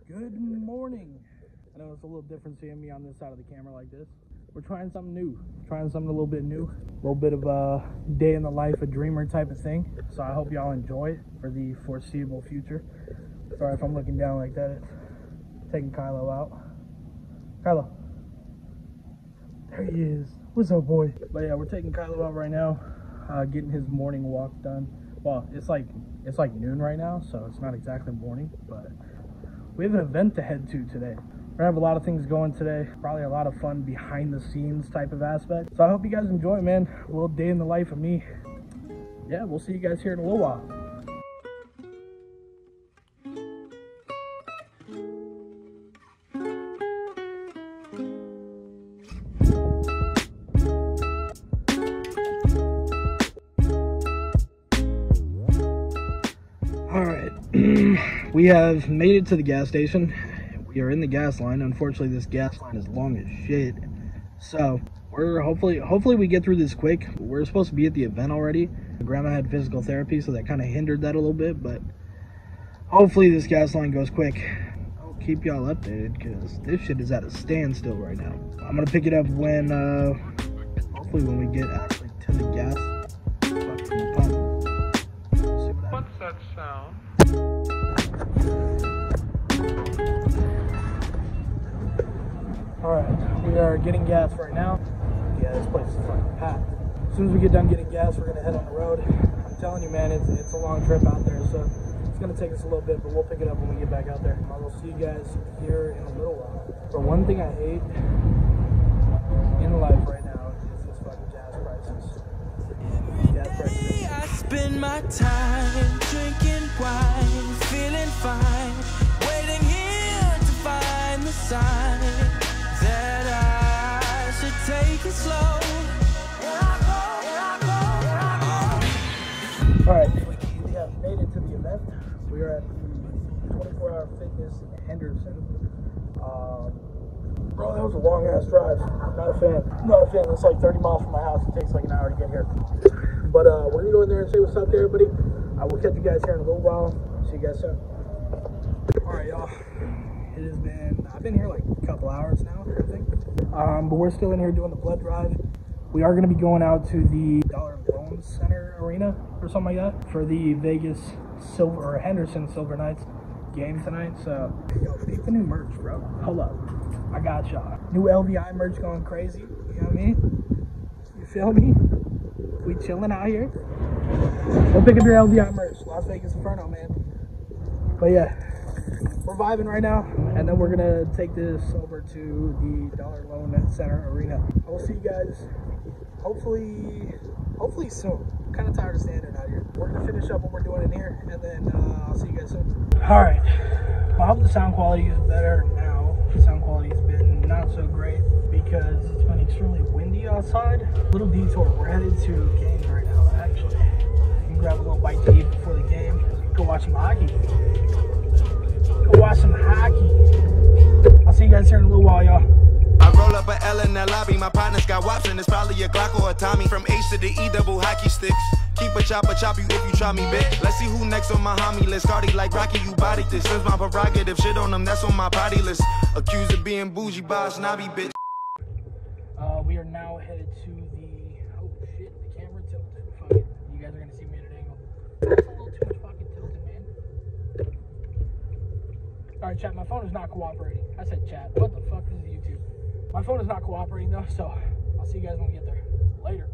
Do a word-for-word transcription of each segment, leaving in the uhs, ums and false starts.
Good morning. I know it's a little different seeing me on this side of the camera like this. We're trying something new, trying something a little bit new, a little bit of a day in the life of dreamer type of thing. So I hope y'all enjoy it for the foreseeable future. Sorry if I'm looking down like that. It's taking Kylo out. Kylo. There he is. What's up, boy? But yeah, we're taking Kylo out right now, uh, getting his morning walk done. Well, it's like it's like noon right now, so it's not exactly morning, but we have an event to head to today. We're gonna have a lot of things going today, probably a lot of fun behind the scenes type of aspect. So I hope you guys enjoy, man. A little day in the life of me. Yeah, we'll see you guys here in a little while. All right, we have made it to the gas station. We are in the gas line. Unfortunately, this gas line is long as shit. So we're hopefully, hopefully we get through this quick. We're supposed to be at the event already. Grandma had physical therapy, so that kind of hindered that a little bit, but hopefully this gas line goes quick. I'll keep y'all updated because this shit is at a standstill right now. I'm gonna pick it up when, uh, hopefully when we get actually to the gas fucking pump. What's that sound? Alright, we are getting gas right now. Yeah, this place is fucking packed. As soon as we get done getting gas, we're gonna head on the road. I'm telling you, man, it's, it's a long trip out there, so it's gonna take us a little bit, but we'll pick it up when we get back out there. I will see you guys here in a little while. But one thing I hate in life right now is this fucking gas prices. Gas prices. I spend my time drinking wine, feeling fine, waiting here to find the sign that I should take it slow. Alright, we have made it to the event. We are at the twenty-four hour fitness in Henderson. Um, bro, that was a long ass drive. Not a fan. Not a fan. It's like thirty miles from my house. It takes like an hour to get here. But uh, we're gonna go in there and say what's up to everybody. I will catch you guys here in a little while. See you guys soon. Alright, y'all. It has been, I've been here like a couple hours now, I think. Um, but we're still in here doing the blood drive. We are going to be going out to the Dollar Loan Center Arena or something like that for the Vegas Silver or Henderson Silver Knights game tonight. So, yo, peep the new merch, bro. Hold up. I got y'all. New L V I merch going crazy. You know what I mean? You feel me? We chilling out here. Go pick up your L V I merch. Las Vegas Inferno, man. But yeah. We're vibing right now, and then we're gonna take this over to the Dollar Loan Center Arena. I will see you guys hopefully, hopefully soon. I'm kind of tired of standing out here. We're gonna finish up what we're doing in here, and then uh, I'll see you guys soon. All right. I hope the sound quality is better now. The sound quality has been not so great because it's been extremely windy outside. Little detour. We're headed to games right now. Actually, you can grab a little bite to eat before the game. Go watch some hockey. Go watch some hockey. I'll see you guys here in a little while, y'all. I roll up a L in the lobby. My partner's got wops and it's probably a Glock or a Tommy. From H to the E double hockey sticks. Keep a chopper, chop you if you try me, bitch. Let's see who next on my homie list. Cardi like Rocky, you body this. Since my prerogative, shit on them, that's on my body list. Accused of being bougie, by a snobby, bitch. Uh, we are now headed to the. Oh shit, the camera tilted. Fuck it. You guys are gonna see me at an angle. That's a little too much fucking tilted, man. Alright, chat, my phone is not cooperating. I said chat. What the fuck is YouTube? My phone is not cooperating though, so I'll see you guys when we get there. Later.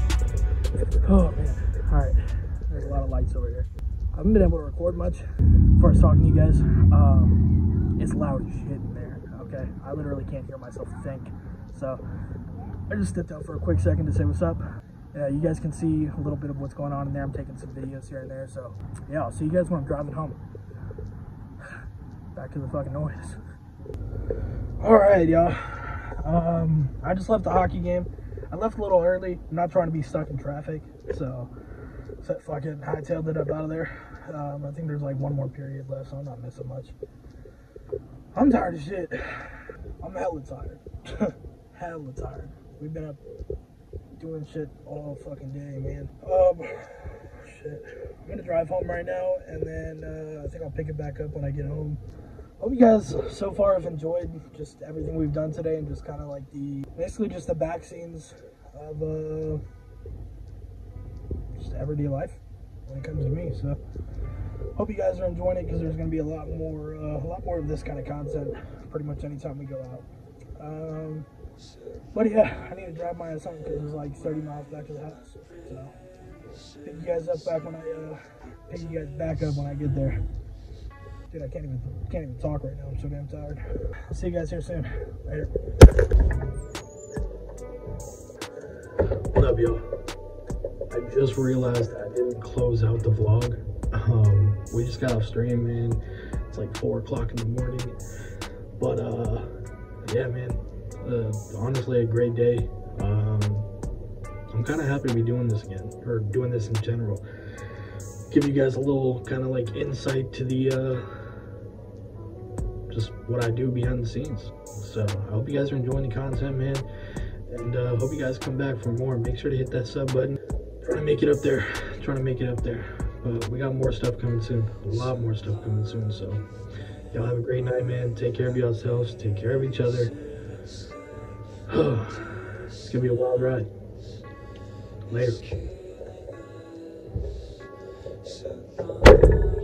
Oh man, all right, there's a lot of lights over here. I haven't been able to record much before I was talking to you guys, um, it's loud as shit in there, okay? I literally can't hear myself think. So I just stepped out for a quick second to say what's up. Uh, you guys can see a little bit of what's going on in there. I'm taking some videos here and there. So yeah, I'll see you guys when I'm driving home. Back to the fucking noise. All right, y'all. Um, I just left the hockey game. I left a little early. I'm not trying to be stuck in traffic. So, so fucking hightailed it up out of there. Um, I think there's like one more period left, so I'm not missing much. I'm tired of shit. I'm hella tired. Hella tired. We've been up doing shit all fucking day, man. Um, shit. I'm gonna drive home right now, and then uh, I think I'll pick it back up when I get home. Hope you guys so far have enjoyed just everything we've done today, and just kind of like the, basically just the back scenes of uh, just everyday life when it comes to me. So hope you guys are enjoying it, because there's gonna be a lot more, uh, a lot more of this kind of content pretty much anytime we go out. Um, But yeah, I need to drive my ass home because it's like thirty miles back to the house. So pick you guys up back when I uh, pick you guys back up when I get there. Dude, I can't even can't even talk right now. I'm so damn tired. I'll see you guys here soon. Later. What up, y'all? I just realized I didn't close out the vlog. Um, we just got off stream, man. It's like four o'clock in the morning. But uh, yeah, man. Uh, honestly, a great day. Um, I'm kind of happy to be doing this again, or doing this in general. Give you guys a little kind of like insight to the, uh, just what I do behind the scenes. So I hope you guys are enjoying the content, man. And uh, hope you guys come back for more. Make sure to hit that sub button. Trying to make it up there. Trying to make it up there. But we got more stuff coming soon. A lot more stuff coming soon. So y'all have a great night, man. Take care of yourselves. Take care of each other. It's gonna be a wild ride. Later.